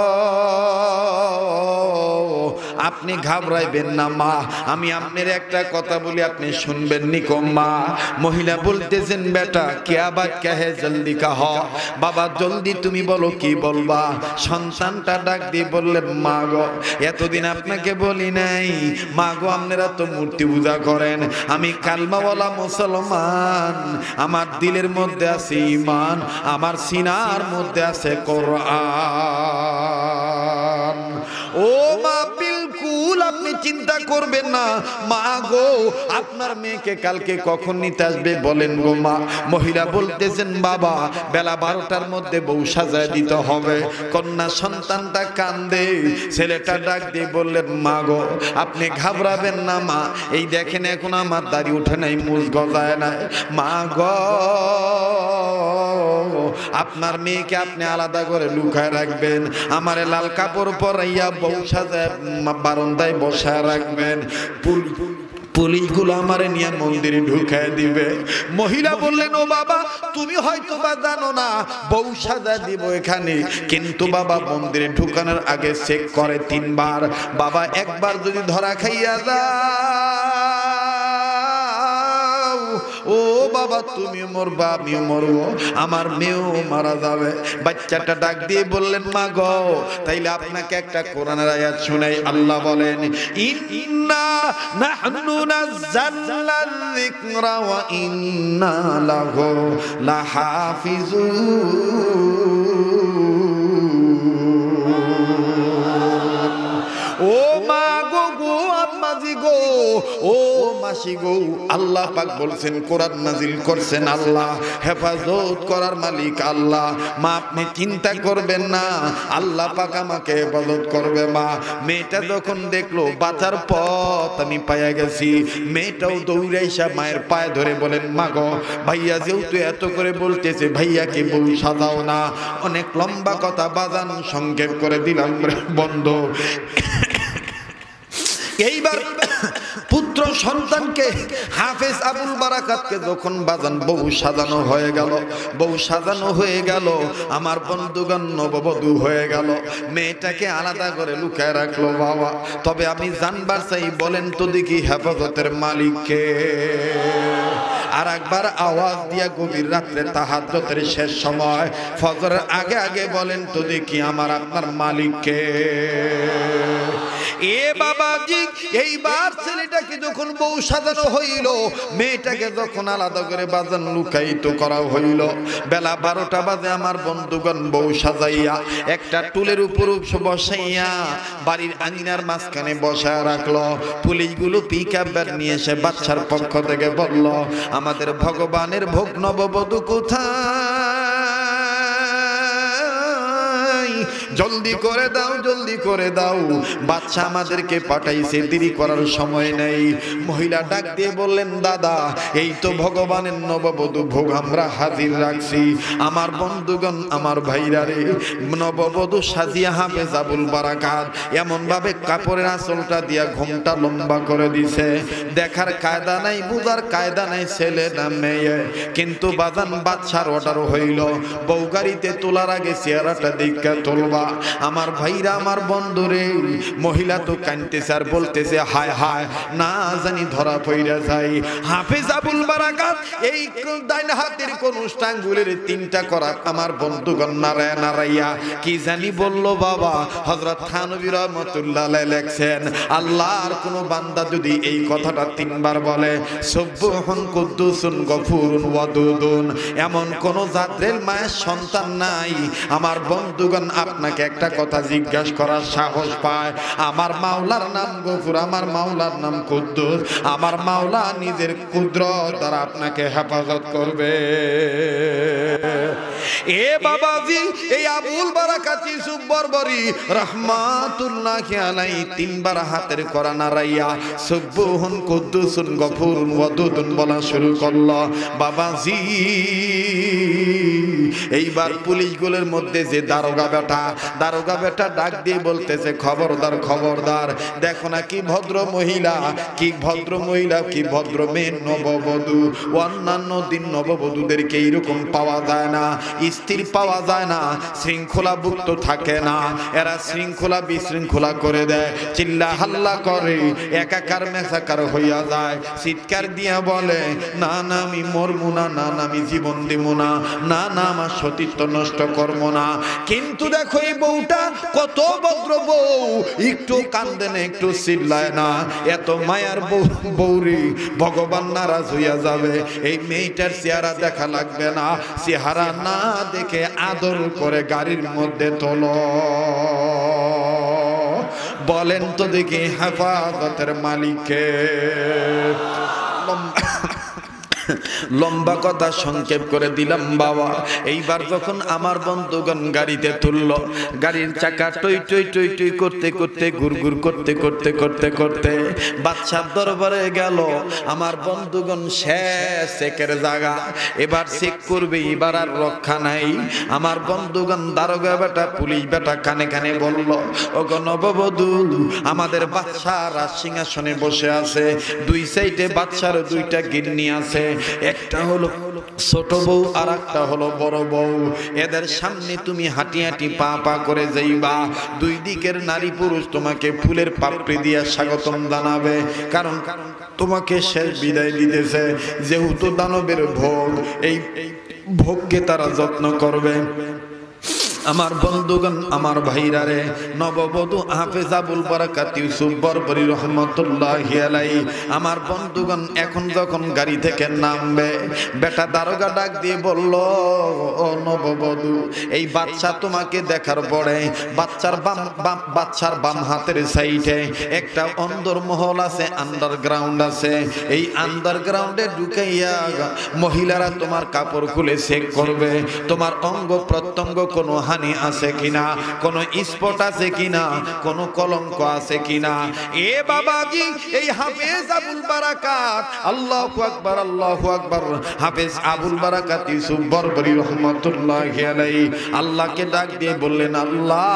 আপনি ঘাবড়াইবেন না মা, আমি আপনার একটা কথা বলি, আপনি শুনবেন নিকো মা। মহিলা বলতেছেন, বেটা क्या बात क्या है, जल्दी कहो बाबा, जल्दी তুমি বলো কি বলবা। সন্তানটা ডাক দিয়ে বললেন, মা গো, এতদিন আপনাকে বলি নাই, মা গো, আপনারা তো মূর্তি পূজা করেন, আমি কালমাওয়ালা মুসলমান, আমার দিলের মধ্যে আছে ঈমান, আমার সিনার মধ্যে আছে কোরআন। ও মা, বিলকুল আপনি চিন্তা করবেন না, মা গো, আপনার মেয়েকে কালকে কখন নিতে আসবে বলেন গো মা। মহিলা বলতেছেন, বাবা, বেলা বারোটার মধ্যে বউ সাজায় দিতে হবে। কন্যা সন্তানটা কান্দে, ছেলেটা ডাক দিয়ে বললেন, মা গো, আপনি ঘাবড়াবেন না মা, এই দেখেন এখন আমার দাড়ি ওঠে নাই, মুজ গজায় নাই, মা গো, আপনার মেয়েকে আপনি আলাদা করে লুকায় রাখবেন, আমার লাল কাপড় পরাইয়া বউ সাজায় বারান্দায় বসায় রাখবেন, পুলিশগুলো আমারে নিয়ে মন্দিরে ঢুকায় দিবে। মহিলা বললেন, ও বাবা তুমি হয়তো বা জানো না বউ সাজা দিব এখানে, কিন্তু বাবা মন্দিরে ঢুকানোর আগে চেক করে তিনবার। বাবা একবার যদি ধরা খাইয়া যাও, ও বাবা তুমি মরবা আমিও মরবো, আমার মেয়েও মারা যাবে। বাচ্চাটা ডাক দিয়ে বললেন, মা গো তাইলে আপনাকে একটা কোরআনের আয়াত শুনাই। আল্লাহ বলেন, ইন্না নাহনু নাযালনা যিকরা ওয়া ইন্না লাহু লাহাফিজুন। ও মা গো গো আম্মাজি গো, ও মাসি গো, আল্লাহ পাক বলছেন কোরআন নাজিল করছেন আল্লাহ, হেফাজত করার মালিক আল্লাহ। মা আপনি চিন্তা করবেন না, আল্লাহ পাক আমাকে হেফাজত করবে। মা মেয়েটা যখন দেখলো বাঁচার পথ আমি পাইয়া গেছি, মেয়েটাও দৌড়াইসা মায়ের পায়ে ধরে বলেন, মা গো ভাইয়া যেহেতু এত করে বলতেছে ভাইয়াকে বউ সাজাও না। অনেক লম্বা কথা বাজান সংক্ষেপ করে দিলাম বন্ধ। এইবার পুত্র সন্তানকে হাফেজ আবুল বারাকাতকে যখন বাজান বউ সাজানো হয়ে গেল, বউ সাজানো হয়ে গেল, আমার বন্ধুগণ নববধূ হয়ে গেল, মেয়েটাকে আলাদা করে লুকায় রাখলো বাবা। তবে আমি জানবার চাই, বলেন তো দেখি হেফাজতের মালিককে। আর একবার আওয়াজ দিয়া গভীর রাত্রে তাহাজ্জুদের শেষ সময় ফজরের আগে আগে বলেন তো দেখি আমার আপনার মালিককে। এ বাবাজি এইবার ছেলেটাকে যখন বউ সাজানো হইল, মেয়েটাকে যখন আলাদা করে বাজান লুকায়িত করা হইল, বেলা বারোটা বাজে আমার বন্ধুগণ বউ সাজাইয়া একটা টুলের উপর বসাইয়া বাড়ির আঙিনার মাঝখানে বসায় রাখলো। পুলিশগুলো পিক আপ ব্যাগ নিয়ে এসে বাচ্চার পক্ষ থেকে বলল, আমাদের ভগবানের ভোগ নববধূ কোথায়, জলদি করে দাও জলদি করে দাও, বাচ্চা আমাদেরকে পাঠাইছে, দেরি করার সময় নেই। মহিলা ডাক দিয়ে বললেন, দাদা এই তো ভগবানের নববধূ ভোগ আমরা হাজির রাখছি। আমার বন্ধুগণ আমার ভাইরা রে, নববধূ সাজিয়া হাফেজ আবুল বারাকাত এমন ভাবে কাপড়ের আঁচলটা দিয়া ঘোমটা লম্বা করে দিছে, দেখার কায়দা নাই, বুঝার কায়দা নাই ছেলে না মেয়ে। কিন্তু বাজান বাচ্চার অর্ডার হইল, বউ গাড়িতে তোলার আগে চেহারাটা দেখা তুলবা। আমার ভাইরা আমার বন্ধুরে, মহিলা তো কাঁদতেছে আর বলতেছে, হায় হায় না জানি ধরা পইরা যাই। হাফেজ আবুল বারাকাত এই ডাইন হাতের কোন আঙ্গুলের তিনটা করা আমার বন্ধুগণ নারায় নারাইয়া কি জানি বলল বাবা। হযরত থানবী রাহমাতুল্লাহ আলাইহি লেখছেন, আল্লাহর কোন বান্দা যদি এই কথাটা তিনবার বলে, সুবহান কুদ্দুসুন গফুরুন ওয়াদুদুন, এমন কোন জাতরের মায়ের সন্তান নাই আমার বন্ধুগণ আপনাকে একটা কথা জিজ্ঞাসা করার সাহস পায়। আমার মাওলার নাম গফুর, আমার মাওলার নাম কুদ্দুস, আমার মাওলা নিজের কুদরত দ্বারা আপনাকে হেফাজত করবে। এ বাবাজি এই আবুল বারাকাত ইউসুফ বরবরি রাহমাতুল্লাহি আলাইহি তিনবার হাতের করা নারাইয়া সুবহান কুদ্দুসুন গফুরুন ওয়াদুদুন বলা শুরু করলো। বাবাজি এইবার পুলিশগুলোর মধ্যে যে দারোগা বেটা, দারোগা বেটা ডাক দিয়ে বলতেছে, খবরদার খবরদার, দেখো না কি ভদ্র মহিলা, কি ভদ্র মহিলা, কি ভদ্র মেয়ে নববধূ। অন্যান্য দিন নববধূদেরকে এইরকম পাওয়া যায় না, স্থির পাওয়া যায় না, শৃঙ্খলাভুক্ত থাকে না, এরা শৃঙ্খলা বিশৃঙ্খলা করে দেয়, চিল্লা হাল্লা করে, একাকার মেসাকার হইয়া যায়, চিৎকার দিয়া বলে, না না আমি মরবো না, না না আমি জীবন দিব না, না না আমার সতীত্ব নষ্ট করবো না। কিন্তু দেখো এই বউটা কত ভদ্র বউ, একটু কান্দে না, একটু চিল্লায় না, এত মায়ার বউ বউরি ভগবান নারাজ হইয়া যাবে। এই মেয়েটার চেহারা দেখা লাগবে না, চেহারা না দেখে আদর করে গাড়ির মধ্যে তোলো। বলেন তো দেখি হেফাজতের মালিককে। লম্বা কথা সংক্ষেপ করে দিলাম বাবা। এইবার যখন আমার বন্ধুগণ গাড়িতে তুলল, গাড়ির চাকা টই টই টই টই করতে করতে গুড়গুড় করতে করতে করতে করতে বাদশার দরবারে গেল। আমার বন্ধুগণ শেষ চেকের জায়গা, এবার চেক করবে, এবার আর রক্ষা নাই। আমার বন্ধুগণ দারোগা বেটা পুলিশ বেটা কানে কানে বলল, ও গো নববধূ, আমাদের বাদশা রাজ সিংহাসনে বসে আছে, দুই সাইডে বাদশার দুইটা গিন্নি আছে, একটা হলো ছোট বউ আর একটা হলো বড় বউ। এদের সামনে তুমি হাঁটি হাঁটি পা পা করে যাইবা, দুই দিকের নারী পুরুষ তোমাকে ফুলের পাপড়ি দিয়ে স্বাগতম জানাবে, কারণ তোমাকে শেষ বিদায় দিতেছে। যেহেতু দানবের ভোগ, এই ভোগকে তারা যত্ন করবে। আমার বন্ধুগণ, আমার ভাইরা রে, নববধূ হাফেজ আবুল বারাকাত ইউসুফ বরবরি রহমতুল্লাহি আলাইহি, আমার বন্ধুগণ এখন যখন গাড়ি থেকে নামবে, বেটা দারোগা ডাক দিয়ে বলল, ও নববধূ, এই বাচ্চা তোমাকে দেখার পরে বাচ্চার বাম বাচ্চার বাম হাতের সাইডে একটা অন্দরমহল আছে, আন্ডারগ্রাউন্ড আছে। এই আন্ডারগ্রাউন্ডে ঢুকাইয়া মহিলারা তোমার কাপড় খুলে চেক করবে, তোমার অঙ্গ প্রত্যঙ্গ কোনো হানি আছে কিনা, কোন স্পট আছে কিনা, কোন কলঙ্ক আছে কিনা। এ বাবাজি, এই হাফেজ আবুল বারাকাত, আল্লাহু আকবার আল্লাহু আকবার, হাফেজ আবুল বারাকাত ইউসুফ বরবরি রহমাতুল্লাহি আলাইহি আল্লাহকে ডাক দিয়ে বললেন, আল্লাহ,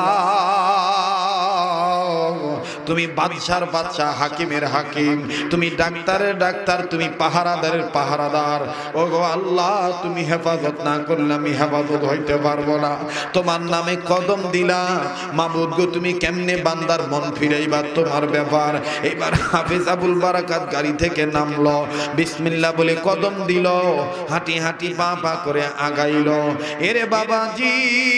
তুমি বাদশার বাদশা, হাকিমের হাকিম, তুমি ডাক্তারের ডাক্তার, তুমি পাহারাদারের পাহারাদার। ও গো আল্লাহ, তুমি হেফাজত না করলে আমি হেফাজত হইতে পারবো না। তোমার নামে কদম দিলা, মাবুদ গো, তুমি কেমনে বান্দার মন ফিরাইবা, তোমার ব্যাপার। এবার হাফেজ আবুল বারাকাত গাড়ি থেকে নামলো, বিসমিল্লাহ বলে কদম দিল, হাঁটি হাঁটি পা পা করে আগাইল। এরে বাবাজি,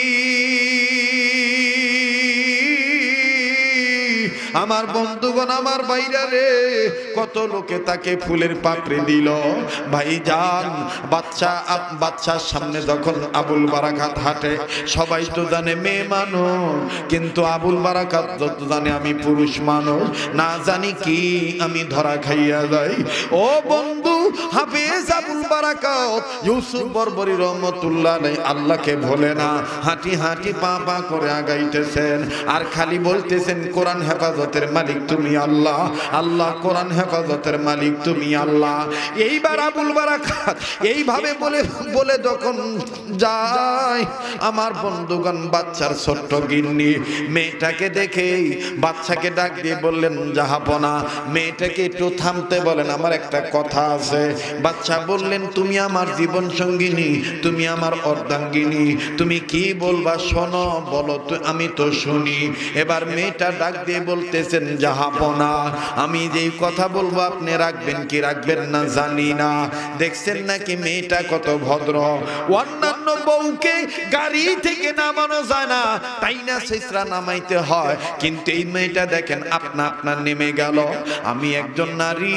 আমার বন্ধুগণ, আমার ভাইরা রে, কত লোকে তাকে ফুলের পাপড়ি দিল। ভাইজান, বাচ্চা বাচ্চার সামনে যখন আবুল বারাকাত হাঁটে, সবাই তো জানে মেয়ে মানুষ, কিন্তু আবুল বারাকাত যত জানে আমি পুরুষ মানুষ, না জানি কি আমি ধরা খাইয়া যাই। ও বন্ধু, হাফেজ আবুল বারাকাত ইউসুফ বরবরি রহমাতুল্লাহ আলাইহি আল্লাহকে ভোলে না, হাঁটি হাঁটি পা পা করে আগাইতেছেন, আর খালি বলতেছেন, কোরআন হেফাজতের মালিক তুমি আল্লাহ, আল্লাহ কোরআন হেফাজতের মালিক তুমি আল্লাহ। এইবার আবুল বারাকাত এইভাবে বলে বলে যখন যায়, আমার বন্ধুগণ, বাচ্চার ছোট্ট গিন্নি মেয়েটাকে দেখে বাচ্চাকে ডাক দিয়ে বললেন, জাহাপনা, মেয়েটাকে একটু থামতে বলেন, আমার একটা কথা আছে। বাচ্চা বললেন, তুমি আমার জীবন সঙ্গিনী, তুমি আমার অর্ধাঙ্গিনী, তুমি কি বলবা শোনো, বলো তো, আমি তো শুনি। এবার মেয়েটা ডাক দিয়ে বলতেছেন, জাহাপনা, আমি যেই কথা বলবো আপনি রাখবেন কি রাখবেন না জানি না। দেখছেন নাকি মেয়েটা কত ভদ্র, অন্যান্য বউকে গাড়ি থেকে নামানো যায় না, তাই না শেষরা নামাইতে হয়, কিন্তু এই মেয়েটা দেখেন আপনা আপনার নেমে গেল। আমি একজন নারী,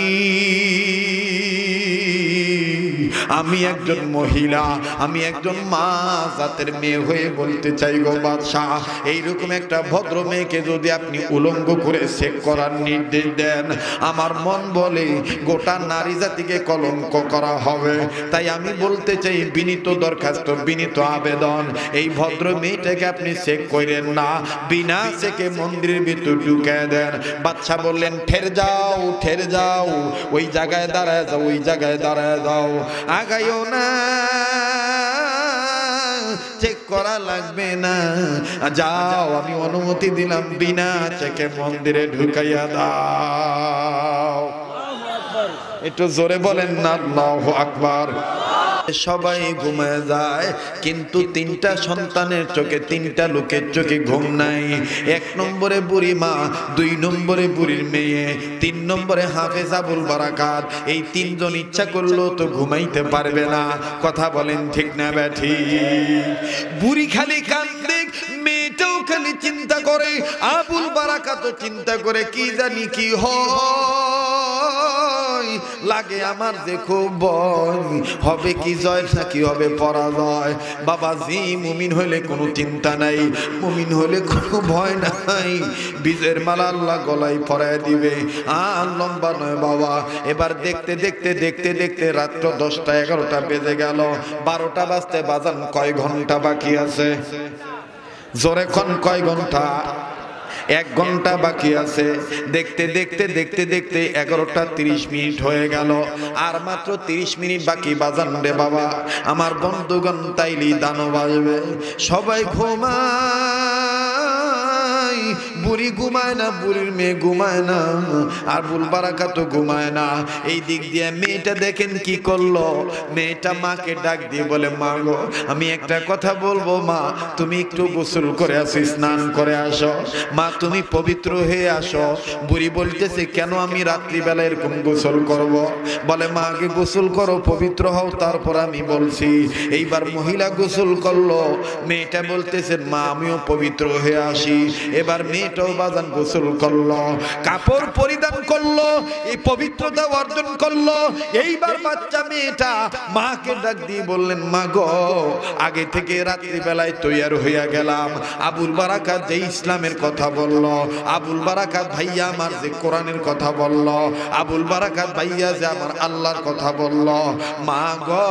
আমি একজন মহিলা, আমি একজন মা জাতের মেয়ে হয়ে বলতে চাই গো বাদশাহ, এইরকম একটা ভদ্র মেয়েকে যদি আপনি উলঙ্গ করে চেক করার নির্দেশ দেন, আমার মন বলে গোটা নারী জাতিকে কলঙ্ক করা হবে। তাই আমি বলতে চাই, বিনীত দরখাস্ত, বিনীত আবেদন, এই ভদ্র মেয়েটাকে আপনি চেক করেন না, বিনা চেকে মন্দিরের ভিতর ঢুকায় দেন। বাদশাহ বললেন, ঠের যাও ঠের যাও, ওই জায়গায় দাঁড়ায় যাও, ওই জায়গায় দাঁড়ায় যাও, আগাইও না, চেক করা লাগবে না, যাও, আমি অনুমতি দিলাম, বিনা চেকে মন্দিরে ঢুকাইয়া দাও। একটু জোরে বলেন না আল্লাহু আকবার। সবাই ঘুমায় যায়, কিন্তু তিনটা সন্তানের চোখে, তিনটা লোকের চোখে ঘুম নাই। এক নম্বরে বুড়ি মা, দুই নম্বরে বুড়ির মেয়ে, তিন নম্বরে হাফেজ আবুল বারাকাত। এই তিনজন ইচ্ছা করলেও তো ঘুমাইতে পারবে না। কথা বলেন ঠিক না ব্যাঠি? বুড়ি খালি কান্দে, মেয়েটাও খালি চিন্তা করে, আবুল বারাকাতও চিন্তা করে, কি জানি কি হয়। লাগে আমার যে খুব ভয়, হবে কি জয় নাকি হবে পরাজয়। বাবাজি মুমিন হইলে কোনো চিন্তা নাই, মুমিন হইলে কোনো ভয় নাই, বীজের মালা আল্লাহ গলায় পরায় দিবে। আর লম্বা নয় বাবা। এবার দেখতে দেখতে দেখতে দেখতে রাত্র দশটা এগারোটা বেজে গেল, বারোটা বাজতে বাজান কয় ঘন্টা বাকি আছে? জোরে কোন কয় ঘন্টা? এক ঘন্টা বাকি আছে। দেখতে দেখতে দেখতে দেখতে এগারোটা তিরিশ মিনিট হয়ে গেল, আর মাত্র তিরিশ মিনিট বাকি বাজান রে বাবা। আমার বন্ধুগণ তাইলি দানব আসবে, সবাই ঘুমায়, বুড়ি ঘুমায় না, বুড়ির মেয়ে ঘুমায় না, আর বুল বারাকা তো ঘুমায় না। এই দিক দিয়ে মেয়েটা দেখেন কি করলো, মেয়েটা মাকে ডাক দিয়ে বলে, মা গো আমি একটা কথা বলবো মা, তুমি একটু গোসল করে আসো, স্নান করে আসো মা, তুমি পবিত্র হয়ে আসো। বুড়ি বলতেছে, কেন আমি রাত্রিবেলা এরকম গোসল করব? বলে মা আগে গোসল করো, পবিত্র হও, তারপর আমি বলছি। এইবার মহিলা গোসল করলো, মেয়েটা বলতেছে মা আমিও পবিত্র হয়ে আসি। এবার মেয়েটাও বাজান গোসল করলো, কাপড় পরিধান করলো, এই পবিত্রতা অর্জন করলো। এইবার বাচ্চা মেয়েটা মাকে ডাক দিয়ে বললেন, মা গো আগে থেকে রাত্রিবেলায় তৈয়ার হইয়া গেলাম। আবুল বারাকাত যে ইসলামের কথা বললো, আবুল বারাকাত ভাইয়া আমার যে কোরআনের কথা বললো, আবুল বারাকাত ভাইয়া যে আমার আল্লাহর কথা বললো, মা গো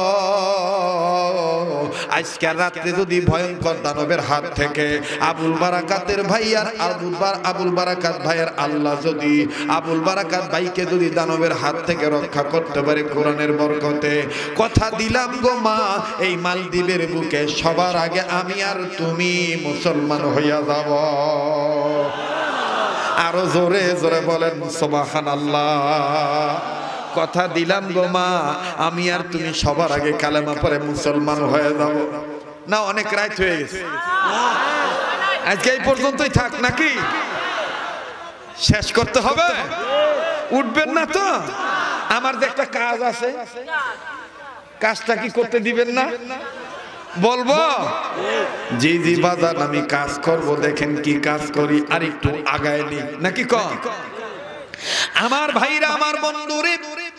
আজকের রাত্রে যদি ভয়ঙ্কর দানবের হাত থেকে আবুল বারাকাতের ভাইয়ার আবুল বার আবুল বারাকাত ভাইয়ের আল্লাহ যদি আবুল বারাকাত ভাইকে যদি দানবের হাত থেকে রক্ষা করতে পারে কোরআনের বরকতে, কথা দিলাম গো মা এই মালদ্বীপের বুকে সবার আগে আমি আর তুমি মুসলমান হইয়া যাব। আরো জোরে জোরে বলেন সুবহানাল্লাহ। কথা দিলাম গো মা আমি আর তুমি সবার আগে কালেমা পড়ে মুসলমান হয়ে যাব। না অনেক রাত হয়ে গেছে, আজকে এই পর্যন্তই থাক নাকি? শেষ করতে হবে? উঠবেন না তো? আমার যে একটা কাজ আছে, কাজটা কি করতে দিবেন না? বলবো জি জি বাজান আমি কাজ করব, দেখেন কি কাজ করি, আর একটু আগায় নি নাকি কম? আমার ভাইরা আমার বন্ধুরে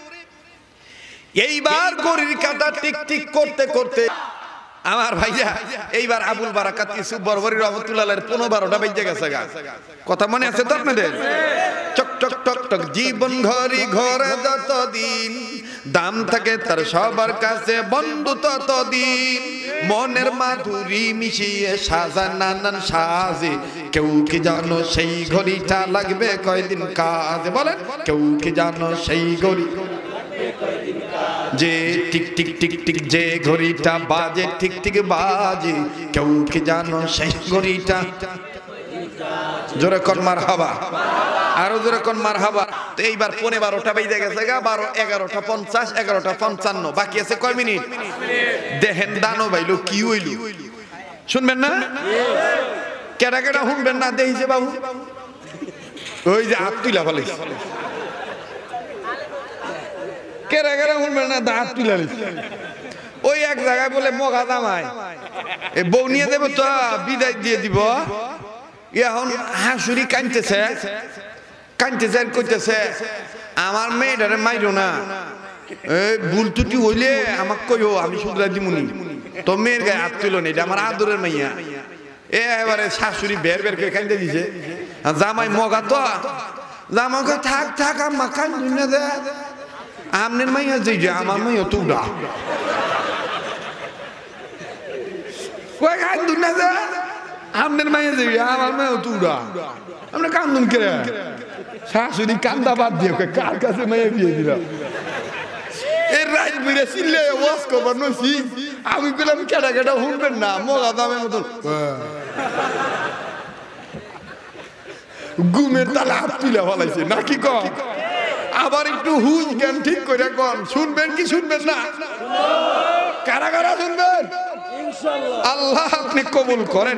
এইবার ঘড়ির কাঁটা টিক টিক করতে করতে আমার ভাইয়া এইবার আবুল বারাকাত ইউসুফ বরবরী রহমাতুল্লাহ আলাইহির পনেরো বারোটা বেজে গেছে গা। কথা মনে আছে তো আপনাদের? চক চক টক টক জীবন ঘড়ি ঘরে যতদিন দাম থাকে তার সবার কাছে বন্ধু ততদিন, মনের মাধুরী মিশিয়ে সাজা নানান সাজে, কেউ কি জানো সেই ঘড়িটা লাগবে কয়দিন কাজে? বলেন কেউ কি জানো সেই ঘড়ি যে টিক টিক টিক টিক যে ঘড়িটা বাজে ঠিক ঠিক বাজে, কেউ কি জানো সেই ঘড়িটা? জোরে কোন মারহাবা, আরো জোরে কোন মারহাবা। তো এইবার পনেরো বারোটা বেজে গেছে গা, বারো এগারোটা পঞ্চাশ এগারোটা পঞ্চান্ন বাকি আছে কয় মিনিট? দেখেন দানো ভাইলো কি হইল, শুনবেন না? কেডা কেডা শুনবেন না? দেখি বাবু ওই যে হাত তুলা ফেলে, কেডা কেডা শুনবেন না? হাত তুলা ওই এক জায়গায় বলে মগা দামায় এ বউ নিয়ে দেবো তো বিদায় দিয়ে দিব। এখন হাসুরি কানতেছে কানতেছে আর কইতেছে আমার মেয়েটারে মাইরো না, ভুল টুটি হইলে আমাকে কইও আমি শুধরাই দিমুনি। তো মেয়ের গায়ে হাত তুলো না, এটা আমার আদরের মাইয়া। এ এবারে শাশুড়ি বের বের করে কান্দে দিছে, জামাই মগা তো জামাকে থাক থাক আম্মা কান্দুন না দে, আমনের মাইয়া যে আমার মাইয়া তো উড়া কই কান্দুন না দে, আমনের মাইয়া যে আমার মাইয়া তো উড়া, আমরা কান্দুন কে? শাশুড়ি কান্দা বাদ দিয়ে কার কাছে মাইয়া বিয়ে দিলাম? এর রাইট বিরে সিলে ওয়াশ করবার নইছি আমি বললাম কেডা কেডা শুনবেন না মগা দামের মতন ঘুমের তালে হাত তুলে ফলাইছে নাকি কম? আবার একটু হুঁশ জ্ঞান ঠিক করে কম, শুনবেন কি শুনবেন না? কারা কারা শুনবেন? আল্লাহ আপনি কবুল করেন।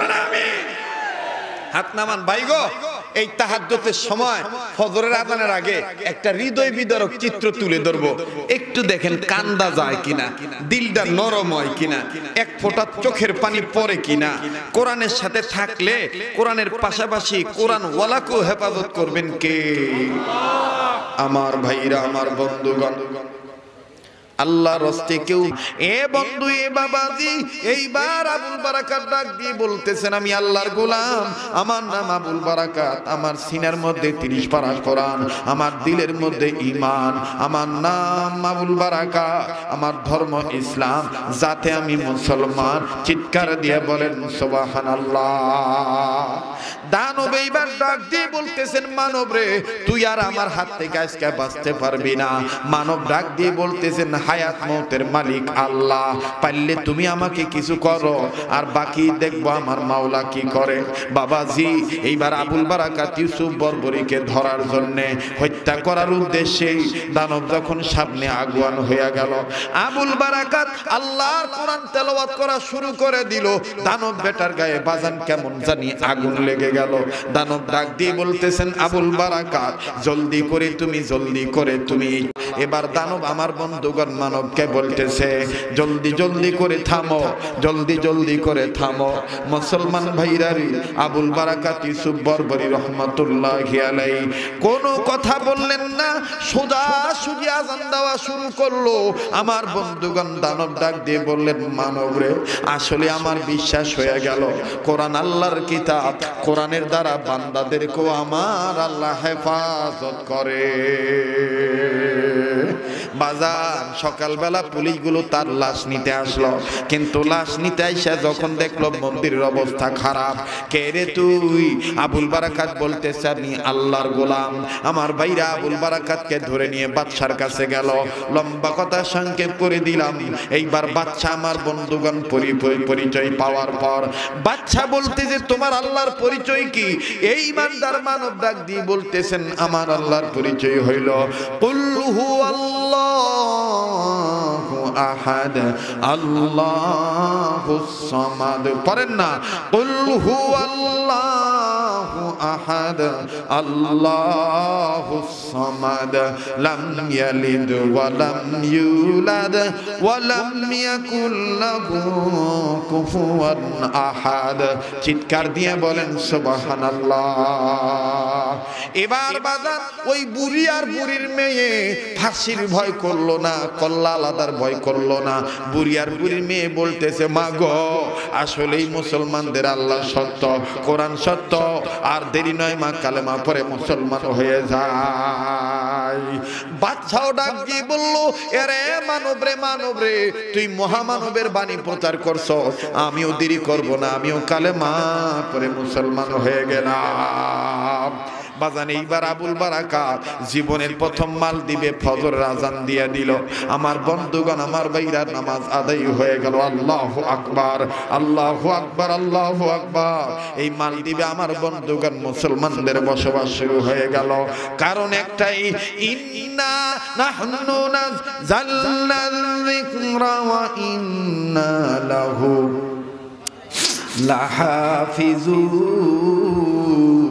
হাত নামান ভাই গো। এই তাহাজ্জুদের সময় ফজরের আযানের আগে একটা হৃদয় বিদারক চিত্র তুলে ধরবো, একটু দেখেন কান্দা যায় কিনা, দিলটা নরম হয় কিনা, এক ফোঁটা চোখের পানি পড়ে কিনা। কোরআনের সাথে থাকলে কোরআনের পাশাপাশি কোরআন ওয়ালাকেও হেফাজত করবেন কে? আমার ভাইরা, আমার বন্ধুগণ, আল্লাহর রাস্তায় কেউ এ বন্ধু এ বাবাজি, এইবার আবুল বারাকাত ডাক দিয়ে বলতেছেন, আমি আল্লাহর গোলাম, আমার নাম আবুল বারাকাত, আমার সিনার মধ্যে তিরিশ পারা কোরআন, আমার দিলের মধ্যে ঈমান, আমার নাম আবুল বারাকাত, আমার ধর্ম ইসলাম, যাতে আমি মুসলমান। চিৎকার দিয়ে বলেন সুবহানাল্লাহ। দানব এইবার ডাক দিয়ে বলতেছেন, মানব রে, তুই আর আমার হাত থেকে আজকে বাঁচতে পারবি না। মানব ডাক দিয়ে বলতেছেন, হায়াত মওতের মালিক আল্লাহ, পারলে তুমি আমাকে কিছু করো, আর বাকি দেখবো আমার মাওলা কি করে। বাবাজি, এইবার আবুল বারাকাত ইউসুফ বরবরীকে ধরার জন্য, হত্যা করার উদ্দেশ্যে দানব যখন সামনে আগুয়ান হয়ে গেল, আবুল বারাকাত আল্লাহর কোরআন তেলাওয়াত করা শুরু করে দিল। দানব বেটার গায়ে বাজান কেমন জানি আগুন লেগে গেল। দানব ডাক দিয়ে বলতেছেন, আবুল বারাকাত, জলদি করে তুমি, জলদি করে তুমি। এবার দানব আমার বন্ধুগণ মানবকে বলতেছে, জলদি জলদি করে থামো, জলদি জলদি করে থামো। মুসলমান ভাইরারি, আবুল বারাকাত ইউসুফ বরবরী রহমাতুল্লাহি আলাইহি কোনো কথা বললেন না, সোজা সুজি আযান দেওয়া শুরু করলো। আমার বন্ধুগণ দানব ডাক দিয়ে বললেন, মানব রে, আসলে আমার বিশ্বাস হয়ে গেল, কোরআন আল্লাহর কিতাব, কোরআনের দ্বারা বান্দাদেরকেও আমার আল্লাহ হেফাজত করে। বাজার সকালবেলা পুলিশগুলো তার লাশ নিতে আসলো, কিন্তু লাশ নিতে আইসা যখন দেখলো মন্দিরের অবস্থা খারাপ, কে রে তুই? আবুল বারাকাত বলতেছে, আমি আল্লাহর গোলাম। আমার ভাইরা আবুল বারাকাতকে ধরে নিয়ে বাদশার কাছে গেল। লম্বা কথা সংক্ষেপ করে দিলাম। এইবার বাদশা আমার বন্ধুগণ পরিচয় পাওয়ার পর বাদশা বলতে যে, তোমার আল্লাহর পরিচয় কি? এই ইমানদার মানব ডাক দিয়ে বলতেছেন, আমার আল্লাহর পরিচয় হইল কুল হুয়াল্লাহু আহাদ আল্লাহুস সামাদ। পড়েন না, কুল হুয়াল্লাহু আহাদ আল্লাহুস সামাদ লাম ইয়ালিদ ওয়া লাম ইউলাদ ওয়া লাম ইয়াকুল লাহু কুফুয়ান আহাদ। চিৎকার দিয়ে বলেন সুবহানাল্লাহ। এবার বাজার ওই বুড়ি আর বুড়ির মেয়ে ফাঁসির ভয় করলো না, কল্লা আলাদার ভয় করলো না। বুড়ি আর বুড়ির মেয়ে বলতেছে, মা গো, আসলেই মুসলমানদের আল্লাহ সত্য, কোরআন সত্য, আর দেরি নয় মা, কালেমা পড়ে মুসলমান হয়ে যায়। বাদশাও ডাক দিয়ে বলল, এরে মানব রে, মানব রে, তুই মহামানবের বাণী প্রচার করছ, আমিও দেরি করব না, আমিও কালেমা পড়ে মুসলমান হয়ে গেলাম। বাজান এইবার আবুল বারাকাত জীবনের প্রথম মাল দিবে, ফজর আযান দিয়ে দিল। আমার বন্ধুগণ, আমার ভাইরা, নামাজ আদায় হয়ে গেল। আল্লাহু আকবার, আল্লাহু আকবার, আল্লাহু আকবার। এই মাল দিবে আমার বন্ধুগণ, মুসলমানদের বসবাস শুরু হয়ে গেল। কারণ একটাই, ইন্না নাহনু নাযালনা যিকরা ওয়া ইন্না লাহু লাহাফিজুন।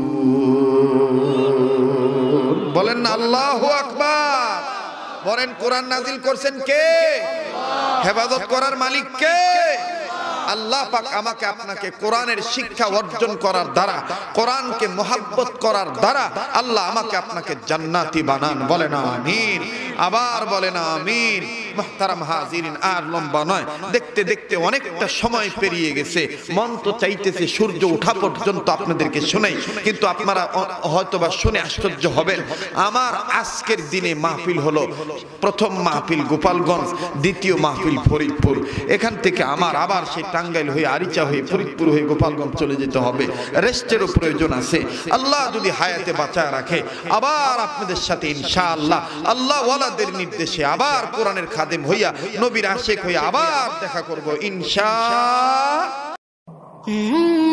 বলেন না আল্লাহু আকবার। বলেন, কোরআন নাজিল করছেন কে? হেফাজত করার মালিক কে? আল্লাহ পাক আমাকে আপনাকে কোরআনের শিক্ষা অর্জন করার দ্বারা, কোরআনকে মহব্বত করার দ্বারা আল্লাহ আমাকে আপনাকে জান্নাতি বানান। বলেন আমিন। আবার বলেন আমিন। মুহতারাম হাজিরিন, আর লম্বা নয়, দেখতে দেখতে অনেকটা সময় পেরিয়ে গেছে। মন তো চাইতেছে সূর্য ওঠা পর্যন্ত আপনাদেরকে শোনাই, কিন্তু আপনারা হয়তোবা শুনে আশ্চর্য হবেন। আমার আজকের দিনে মাহফিল হলো, প্রথম মাহফিল গোপালগঞ্জ, দ্বিতীয় মাহফিল ফরিদপুর। এখান থেকে আমার আবার সেই টাঙ্গাইল হয়ে, আরিচা হয়ে, ফরিদপুর হয়ে গোপালগঞ্জ চলে যেতে হবে। রেস্টেরও প্রয়োজন আছে। আল্লাহ যদি হায়াতে বাঁচায় রাখে, আবার আপনাদের সাথে ইনশাআল্লাহ আল্লাহ ওয়ালাদের নির্দেশে আবার কোরআনের খাদেম হইয়া, নবীর আশিক হইয়া আবার দেখা করব ইনশাআল্লাহ।